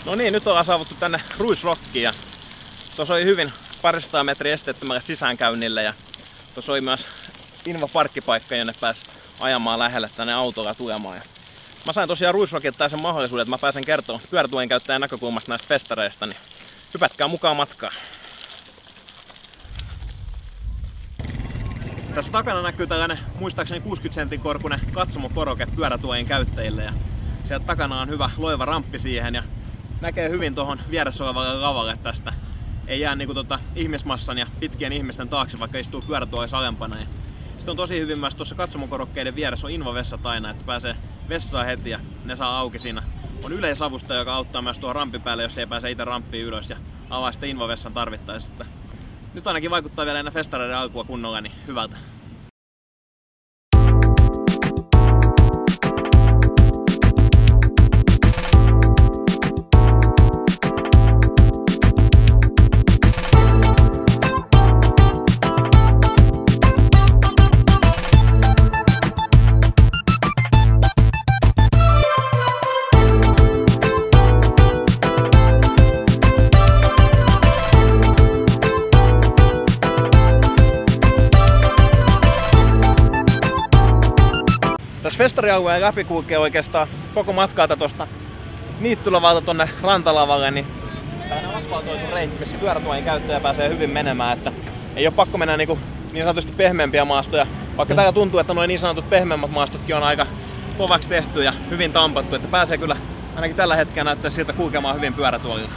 No niin, nyt ollaan saavuttu tänne Ruisrockiin ja tuossa oli hyvin 200 metriä esteettömälle sisäänkäynnille ja tuossa oli myös invaparkkipaikka, jonne pääsi ajamaan lähelle tänne autolla tulemaan. Ja mä sain tosiaan Ruisrockilta sen mahdollisuuden, että mä pääsen kertomaan pyörätuolin käyttäjän näkökulmasta näistä festareista, niin hypätkää mukaan matkaan. Tässä takana näkyy tällainen muistaakseni 60 sentin korkuinen katsomokoroke pyörätuolin käyttäjille ja sieltä takana on hyvä loiva ramppi siihen ja näkee hyvin tuohon vieressä olevalle lavalle tästä. Ei jää niinku ihmismassan ja pitkien ihmisten taakse, vaikka istuu pyörätuolissa alempana. Ja sitten on tosi hyvin myös tuossa katsomokorokkeiden vieressä on invavessat aina, että pääsee vessaan heti ja ne saa auki siinä. On yleisavustaja, joka auttaa myös tuohon rampin päälle, jos ei pääse itse ramppiin ylös ja avaa sitten invavessan tarvittaessa. Nyt ainakin vaikuttaa vielä ennen festareiden alkua kunnolla niin hyvältä. Tässä festarialueen läpi kulkee oikeastaan koko matkalta tuosta Niittylavalta tonne rantalavalle, niin tällainen asfaltoitu reitti, missä pyörätuolin käyttäjä pääsee hyvin menemään, että ei ole pakko mennä niin sanotusti pehmeämpiä maastoja, vaikka täällä tuntuu, että noin niin sanotut pehmeämmät maastotkin on aika kovaksi tehty ja hyvin tampattu, että pääsee kyllä ainakin tällä hetkellä näyttää siltä kulkemaan hyvin pyörätuolilla.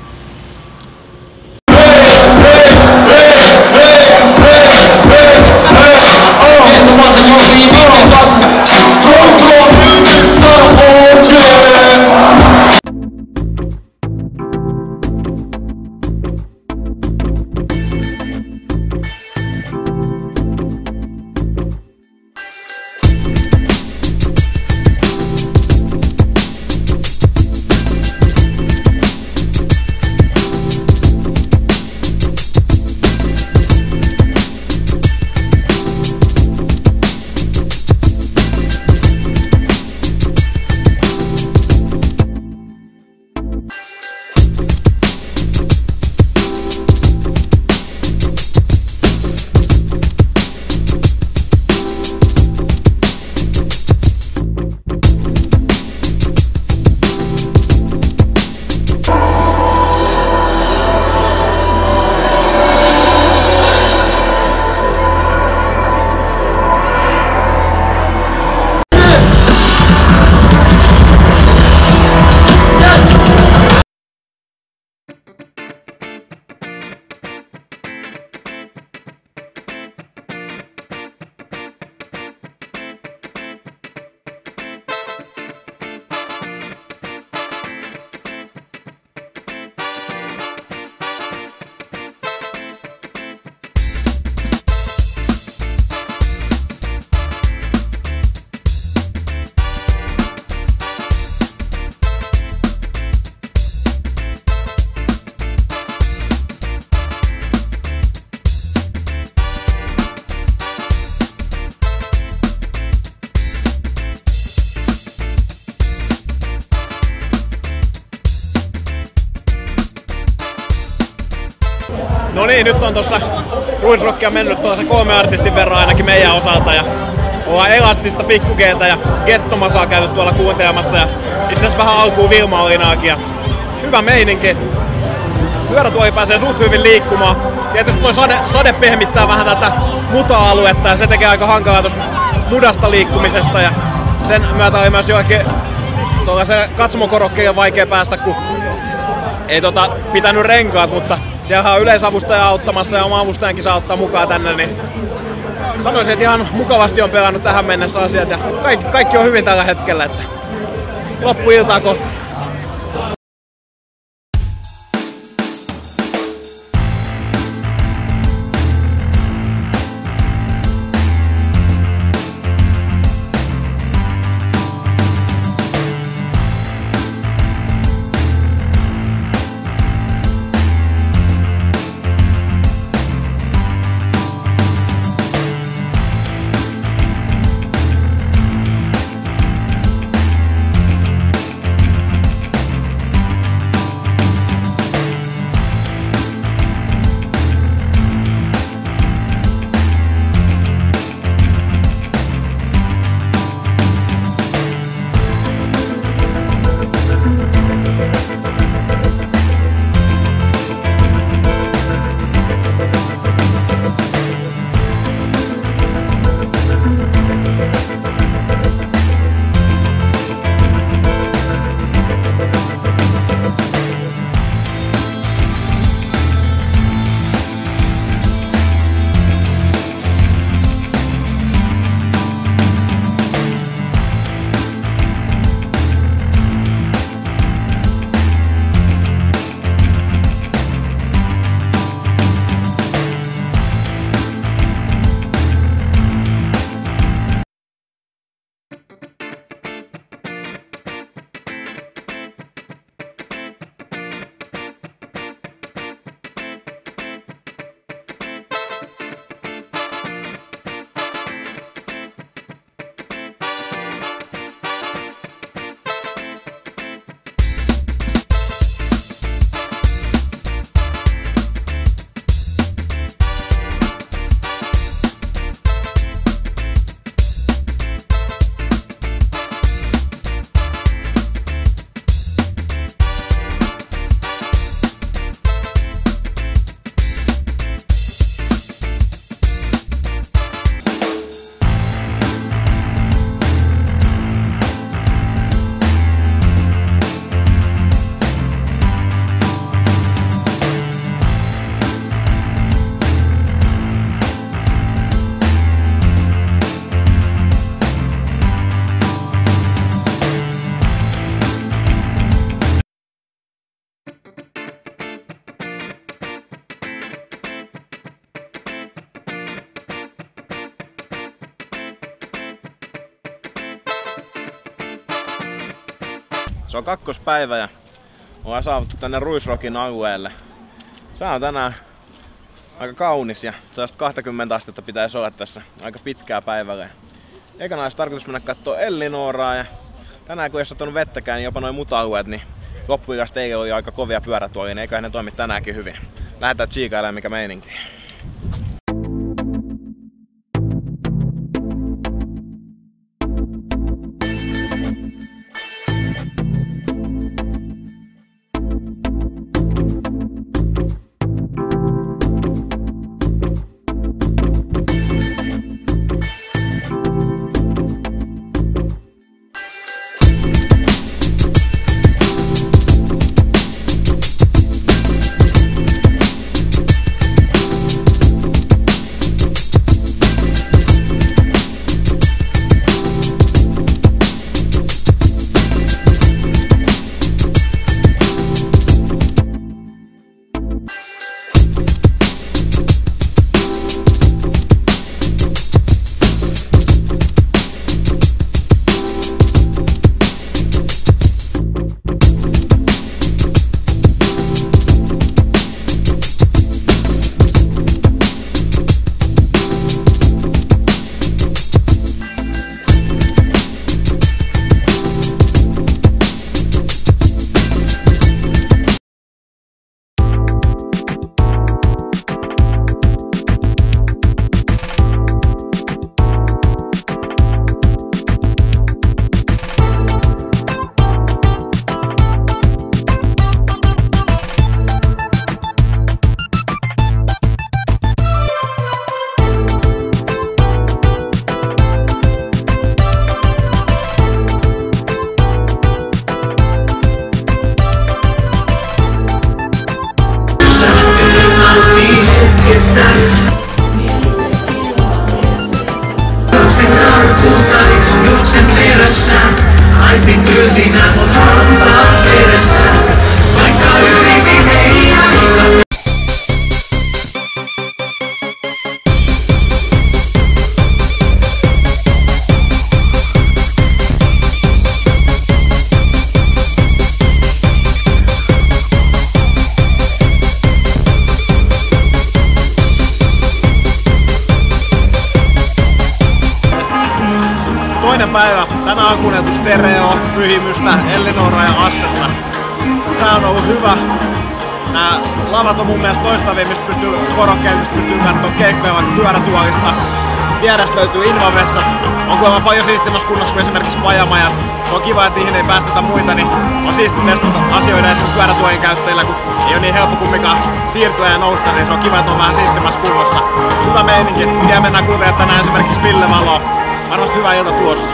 No niin, nyt on tuossa Ruisrockia mennyt tuossa 3 artistin verran ainakin meidän osalta ja ollaan Elastista, Pikku G:tä ja Gettomasaa käyty tuolla kuuntelemassa ja itse asiassa vähän alkuun Vilma Olinaakin ja hyvä meininki. Pyörätuoli pääsee suht hyvin liikkumaan. Tietysti tuo sade pehmittää vähän tätä muta-aluetta ja se tekee aika hankalaa tuosta mudasta liikkumisesta ja sen myötä oli myös jollakin tuollaisen katsomokorokkeen vaikea päästä, kun ei pitänyt renkaat, mutta siellä on yleisavustaja auttamassa ja oma avustajankin saa ottaa mukaan tänne, niin sanoisin, että ihan mukavasti on pelannut tähän mennessä asiat ja kaikki on hyvin tällä hetkellä, että loppuiltaa kohti. Se on kakkospäivä ja ollaan saavuttu tänne Ruisrockin alueelle. Sää on tänään aika kaunis ja 20 astetta pitäisi olla tässä aika pitkää päivällä. Ekana olisi tarkoitus mennä kattoo Ellinoraa ja tänään kun ei ole satanut vettäkään, niin jopa noin muta-alueet, niin loppuillasta eilen oli aika kovia pyörätuolia, niin eiköhän ne toimi tänäänkin hyvin. Lähdetään tsiikailemaan mikä meininki. Juoksen perässä, aistin tylsinä mut hampaan perässä. Vaikka yritin ei aika. Toinen päivä. Tänään on kuljetus Tereo, Pyhimystä, Ellinoraa ja Astetta. Sää on ollut hyvä. Nää lavat on mun mielestä loistavia, mistä pystyy korokkeille, mistä pystyy katsomaan keikkoja vaikka pyörätuolista. Vierestä löytyy Invavessa. On kuulemma paljon siistimmässä kunnossa kuin esimerkiksi pajamajat. Se on kiva, että niihin ei päästetä muita, niin on siisti testata asioida esimerkiksi pyörätuolin käyttäjillä, kun ei ole niin helppo kumminkaan siirtyä ja nousta, niin se on kiva, että on vähän siistimmässä kunnossa. Hyvä meininki. Vielä mennään kuuntelemaan tänään esimerkiksi Ville Valoa. Varmasti hyvä ilta tuossa.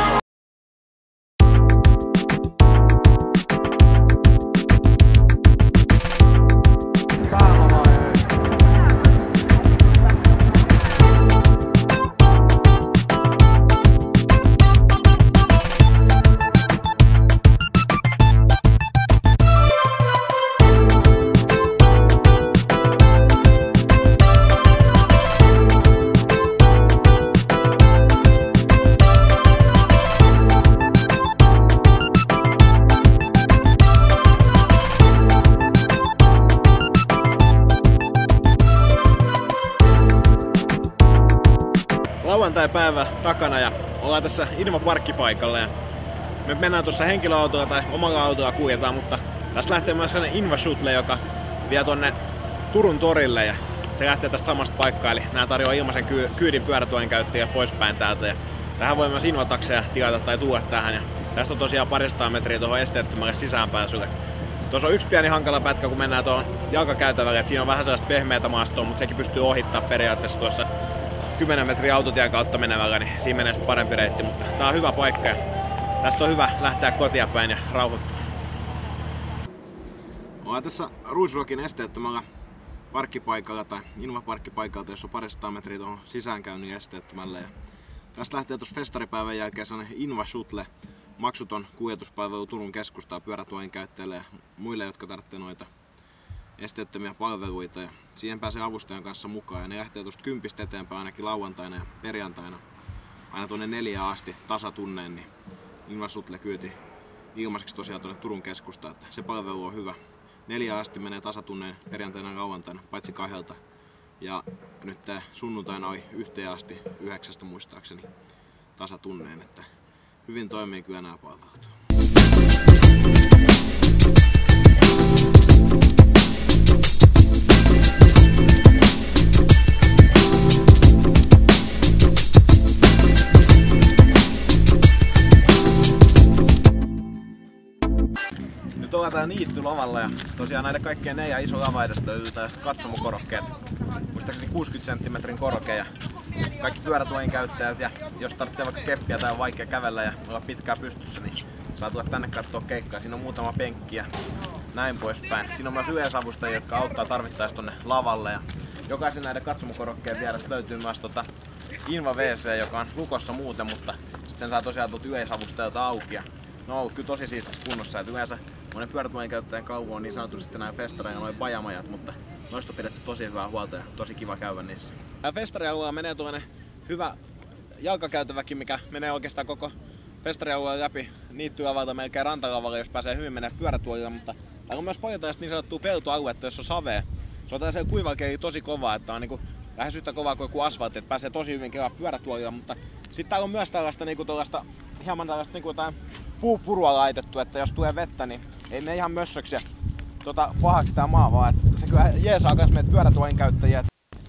Lauantai-päivä takana ja ollaan tässä Inva-parkkipaikalla ja me mennään tuossa henkilöautolla tai omalla autolla kuljetaan, mutta tässä lähtee myös sellainen Inva-shuttle, joka vie tonne Turun torille ja se lähtee tästä samasta paikkaa, eli nää tarjoaa ilmaisen kyydin pyörätuolin käyttäjiä poispäin täältä ja tähän voi myös Inva-takseja tilata tai tuoda tähän ja tästä on tosiaan paristaan metriä tuohon esteettömälle sisäänpääsylle. Tuossa on yksi pieni hankala pätkä, kun mennään tuohon jalkakäytävälle, että siinä on vähän sellaista pehmeätä maastoa, mutta sekin pystyy ohittamaan periaatteessa tuossa 10 metriä autotien kautta menevällä, niin siinä menee sitten parempi reitti, mutta tää on hyvä paikka ja tästä on hyvä lähteä kotia päin ja rauhoittua. Ollaan tässä Ruisrockin esteettömällä parkkipaikalla tai Inva-parkkipaikalla, jossa on paristaan metriä tuohon sisäänkäynnin esteettömälle. Ja tästä lähtee tuossa festaripäivän jälkeen sellainen Inva-shuttle, maksuton kuljetuspalvelu Turun keskustaan pyörätuolin käyttäjille ja muille, jotka tarvitsee noita esteettömiä palveluita. Ja siihen pääsee avustajan kanssa mukaan ja ne lähtee tuosta 10 eteenpäin ainakin lauantaina ja perjantaina aina tuonne 4 asti tasatunneen, niin Inva-shuttle kyyti ilmaiseksi tosiaan tuonne Turun keskustaan, että se palvelu on hyvä. 4 asti menee tasatunneen perjantaina ja lauantaina, paitsi 2. Ja nyt sunnuntaina oli 1 asti 9 muistaakseni tasatunneen, että hyvin toimii kyllä nämä palvelut. Nyt ollaan täällä niittylavalla ja tosiaan näiden kaikkien 4 iso lava edestä löytyy tällaiset katsomokorokkeet. Muistaakseni 60 cm korkea. Kaikki pyörätuolin käyttäjät ja jos tarvitsee vaikka keppiä tai on vaikea kävellä ja olla pitkään pystyssä, niin saa tulla tänne katsoa keikkaa. Siinä on muutama penkki ja näin poispäin. Siinä on myös yleisavustajia, jotka auttaa tarvittaessa tonne lavalle. Ja jokaisen näiden katsomokorokkeen vieressä löytyy myös Inva WC, joka on lukossa muuten, mutta sit sen saa tosiaan tuolta yleisavustajalta auki. Ja ne on ollut kyllä tosi siistissä kunnossa. Et yleensä monen pyörätuolin käyttäjän kauan on niin sanotusti näin festareilla noin bajamajat, mutta noista on pidetty tosi hyvää huolta ja tosi kiva käydä niissä. Festarialueella menee tuonne hyvä jalkakäytäväkin, mikä menee oikeastaan koko festarialueen läpi niittylavalta melkein rantalavalle, jos pääsee hyvin menee pyörätuolilla, mutta täällä on myös paljon tällaista niin sanottua peltoaluetta, jossa on savea. Se on tällaisella kuivakeli tosi kovaa, että on niinku lähes yhtä kovaa kuin joku asfaltti, että pääsee tosi hyvin kelaa pyörätuolilla, mutta sitten täällä on myös tällaista niinku hieman tällaista niinku jotain puupurua laitettu, että jos tulee vettä, niin ei me ihan mössöksi ja pahaksi tää maa, vaan että se kyllä jeesaa myös meitä pyörätuolin käyttäjiä.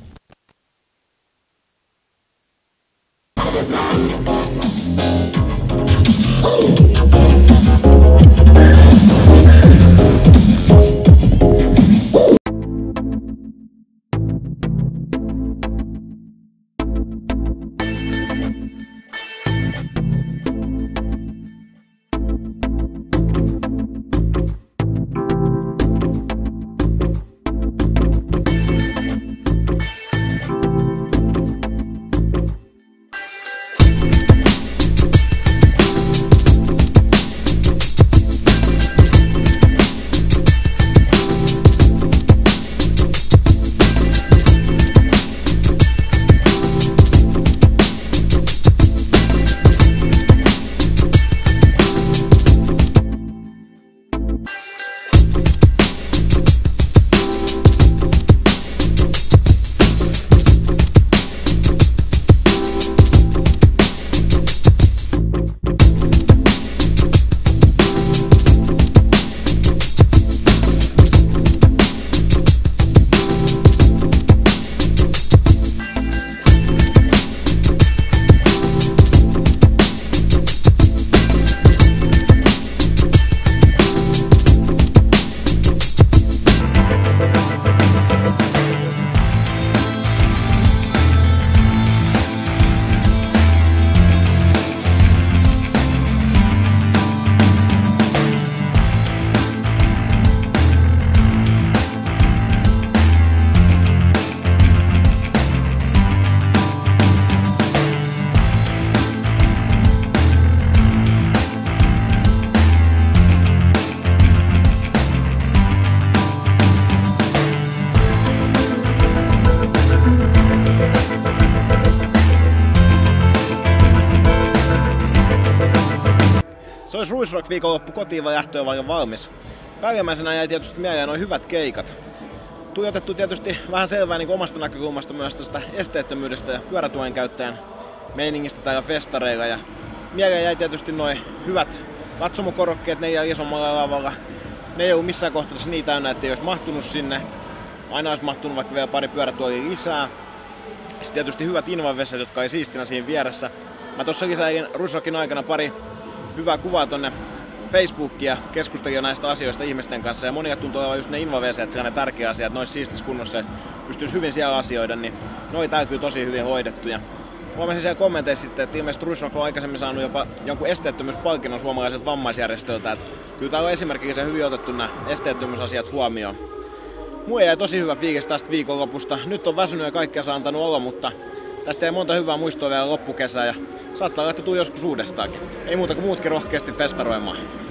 Se olisi Ruisrock viikonloppu kotiin vai lähtöä vai on valmis. Päällimmäisenä jäi tietysti mieleen noin hyvät keikat. Tuijotettu tietysti vähän selvää niin omasta näkökulmasta myös tästä esteettömyydestä ja pyörätuolin käyttäjän meiningistä täällä festareilla. Ja mieleen jäi tietysti noin hyvät katsomokorokkeet, ne ei isommalla lavalla. Ne ei ollut missään kohtaa niin täynnä, ettei olisi mahtunut sinne. Aina olisi mahtunut vaikka vielä pari pyörätuolia lisää. Sitten tietysti hyvät invaveset, jotka oli siistinä siinä vieressä. Mä tossa lisäilin Ruisrockin aikana pari hyvää kuvaa tonne Facebookia ja keskustelin jo näistä asioista ihmisten kanssa. Ja monia tuntuu olevan just ne invaveset, sellainen tärkeä asia, että ne olisi siistissä kunnossa ja pystyisi hyvin siellä asioida, niin ne oli täällä kyllä tosi hyvin hoidettu. Ja huomasin siellä kommenteissa sitten, että ilmeisesti Ruisrock on aikaisemmin saanut jopa jonkun esteettömyyspalkinnon suomalaiset vammaisjärjestöltä. Että kyllä täällä on esimerkiksi hyvin otettu nämä esteettömyysasiat huomioon. Mulla jäi tosi hyvä fiilis tästä viikonlopusta. Nyt on väsynyt ja kaikkea saa antanut olla, mutta tästä ei monta hyvää muistoa vielä loppukesää ja saattaa olla, että tuu joskus uudestaankin. Ei muuta kuin muutkin rohkeasti festaroimaan.